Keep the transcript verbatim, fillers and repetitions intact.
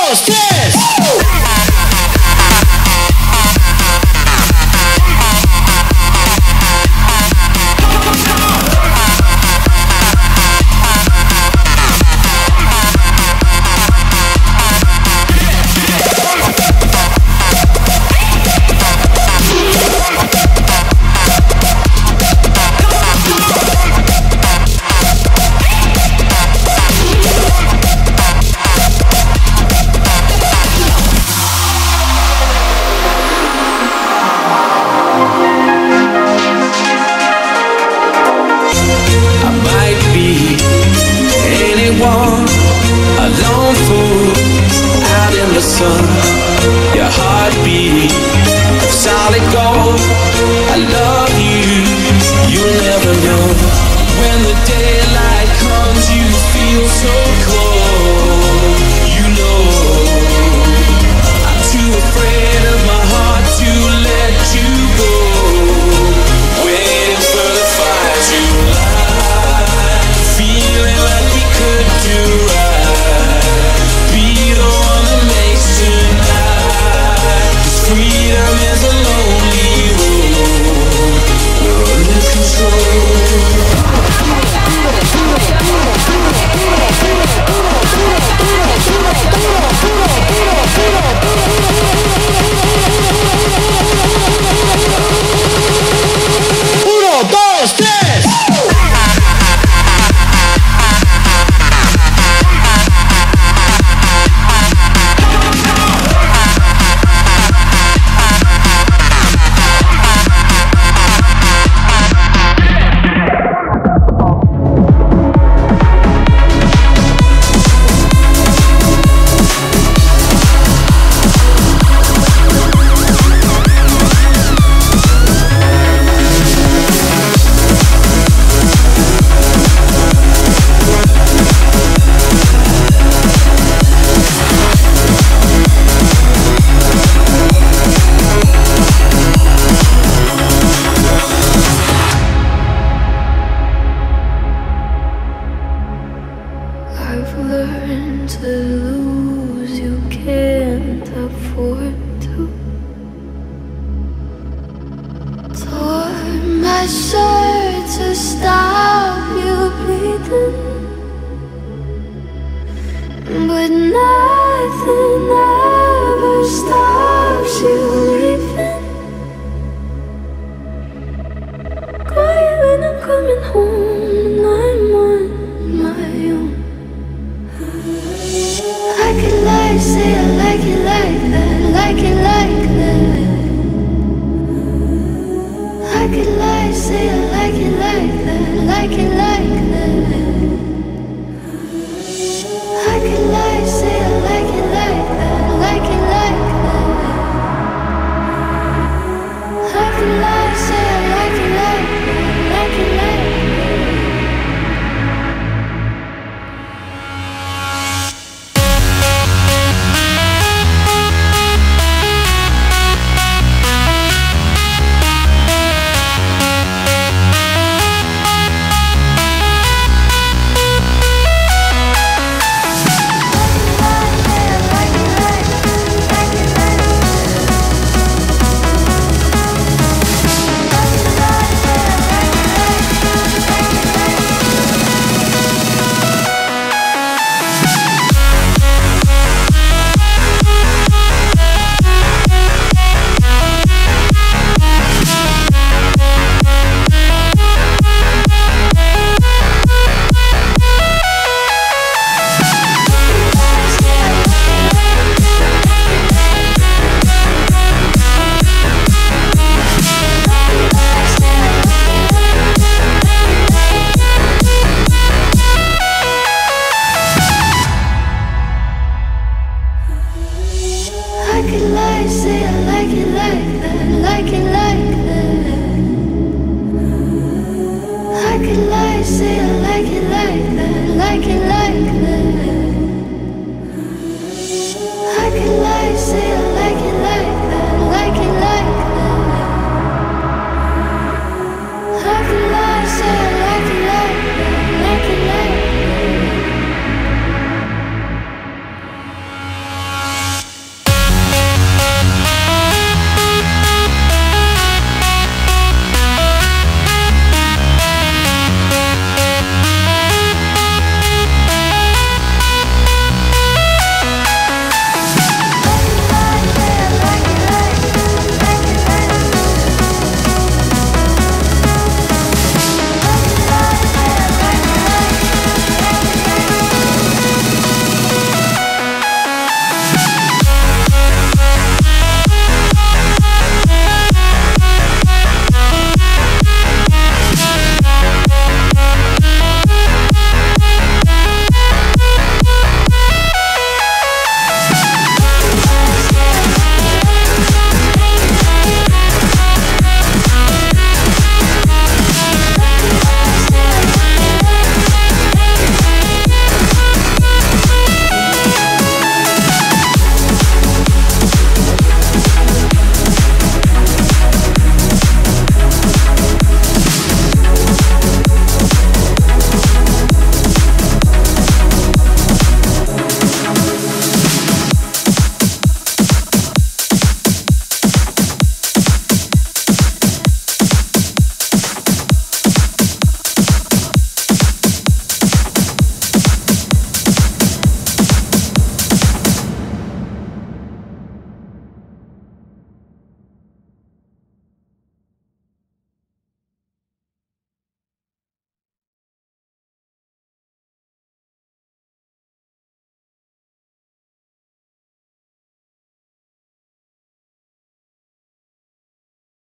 dos, tres. A lone fool out in the sun. Your heartbeat of solid gold. I love you, you'll never know. When the daylight comes, you feel so cold. You know I'm too afraid of my heart to let you go. Waiting for the fire to light, feeling like we could do right. Be the one that makes tonight. 'Cause freedom is a lonely road. We're under control. Uno, dos, tres. I've learned to lose, you can't afford to. Tore my shirt to stop you bleeding, but nothing ever stops you leaving. Quiet when I'm coming home and I'm on my own. I could lie, say I like it like that.